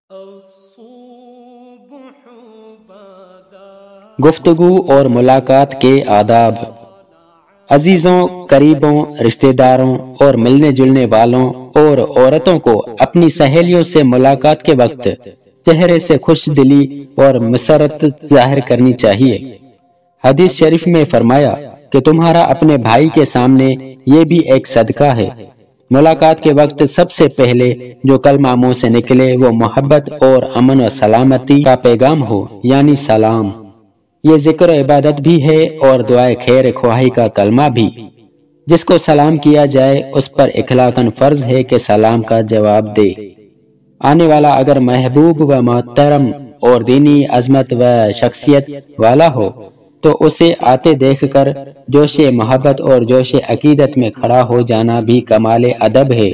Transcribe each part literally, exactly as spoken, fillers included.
گفتگو اور ملاقات کے آداب۔ عزیزوں، قریبوں، رشتہ داروں اور ملنے جلنے والوں اور عورتوں کو اپنی سہیلیوں سے ملاقات کے وقت چہرے سے خوش دلی اور مسرت ظاہر کرنی چاہیے۔ حدیث شریف میں فرمایا کہ تمہارا اپنے بھائی کے سامنے یہ بھی ایک صدقہ ہے۔ ملاقات کے وقت سب سے پہلے جو کلمہ منہ سے نکلے وہ محبت اور امن و سلامتی کا پیغام ہو، یعنی سلام۔ یہ ذکر و عبادت بھی ہے اور دعائے خیر خواہی کا کلمہ بھی۔ جس کو سلام کیا جائے اس پر اخلاقاً فرض ہے کہ سلام کا جواب دے۔ آنے والا اگر محبوب و محترم اور دینی عظمت و شخصیت والا ہو تو اسے آتے دیکھ کر جوش محبت اور جوش عقیدت میں کھڑا ہو جانا بھی کمال ادب ہے۔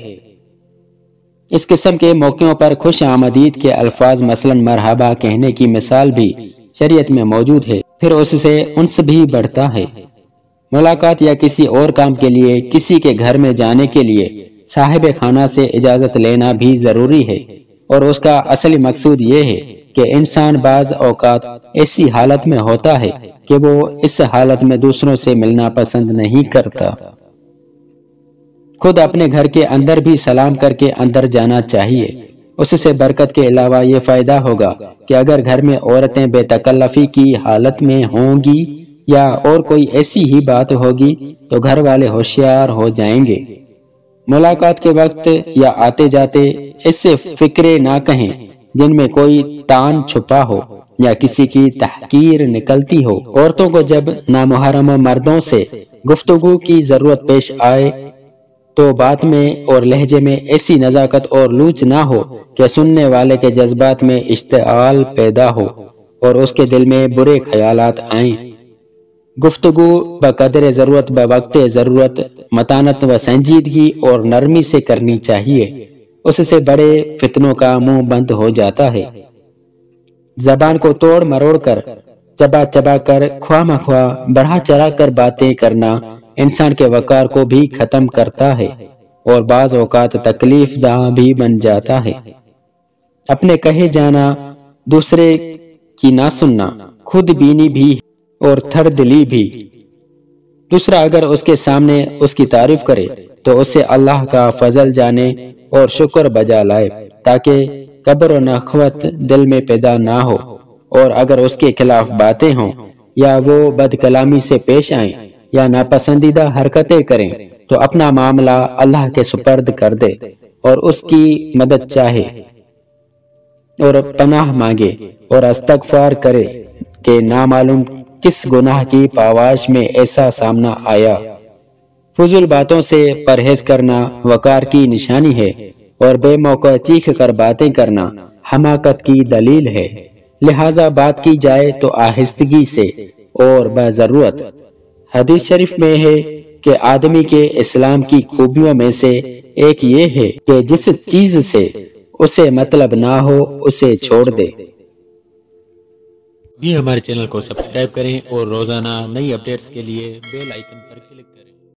اس قسم کے موقعوں پر خوش آمدید کے الفاظ مثلا مرحبا کہنے کی مثال بھی شریعت میں موجود ہے، پھر اس سے انس بھی بڑھتا ہے۔ ملاقات یا کسی اور کام کے لیے کسی کے گھر میں جانے کے لیے صاحب خانہ سے اجازت لینا بھی ضروری ہے، اور اس کا اصلی مقصود یہ ہے کہ انسان بعض اوقات ایسی حالت میں ہوتا ہے کہ وہ اس حالت میں دوسروں سے ملنا پسند نہیں کرتا۔ خود اپنے گھر کے اندر بھی سلام کر کے اندر جانا چاہیے۔ اس سے برکت کے علاوہ یہ فائدہ ہوگا کہ اگر گھر میں عورتیں بے تکلفی کی حالت میں ہوں گی یا اور کوئی ایسی ہی بات ہوگی تو گھر والے ہوشیار ہو جائیں گے۔ ملاقات کے وقت یا آتے جاتے اس سے فکرے نہ کہیں جن میں کوئی تان چھپا ہو یا کسی کی تحقیر نکلتی ہو۔ عورتوں کو جب نامحرم مردوں سے گفتگو کی ضرورت پیش آئے تو بات میں اور لہجے میں ایسی نزاکت اور لوچ نہ ہو کہ سننے والے کے جذبات میں اشتعال پیدا ہو اور اس کے دل میں برے خیالات آئیں۔ گفتگو بقدر ضرورت بوقت ضرورت متانت و سنجیدگی اور نرمی سے کرنی چاہیے، اس سے بڑے فتنوں کا منہ بند ہو جاتا ہے۔ زبان کو توڑ مروڑ کر، چبا چبا کر، خواہ مخواہ بڑھا چڑھا کر باتیں کرنا انسان کے وقار کو بھی ختم کرتا ہے اور بعض اوقات تکلیف دہ بھی بن جاتا ہے۔ اپنے کہے جانا، دوسرے کی نہ سننا خود بینی بھی اور تھڑ دلی بھی۔ دوسرا اگر اس کے سامنے اس کی تعریف کرے تو اس سے اللہ کا فضل جانے اور شکر بجا لائے تاکہ کبر و نخوت دل میں پیدا نہ ہو، اور اگر اس کے خلاف باتیں ہوں یا وہ بد کلامی سے پیش آئیں یا ناپسندیدہ حرکتیں کریں تو اپنا معاملہ اللہ کے سپرد کر دے اور اس کی مدد چاہے اور پناہ مانگے اور استغفار کرے کہ نامعلوم کس گناہ کی پاواش میں ایسا سامنا آیا۔ فضول باتوں سے پرہیز کرنا وقار کی نشانی ہے اور بے موقع چیخ کر باتیں کرنا حماقت کی دلیل ہے۔ لہٰذا بات کی جائے تو آہستگی سے اور بضرورت۔ حدیث شریف میں ہے کہ آدمی کے اسلام کی خوبیوں میں سے ایک یہ ہے کہ جس چیز سے اسے مطلب نہ ہو اسے چھوڑ دے۔ بھی ہمارے چینل کو سبسکرائب کریں اور روزانہ نئی اپڈیٹس کے لیے بیل آئیکن پر کلک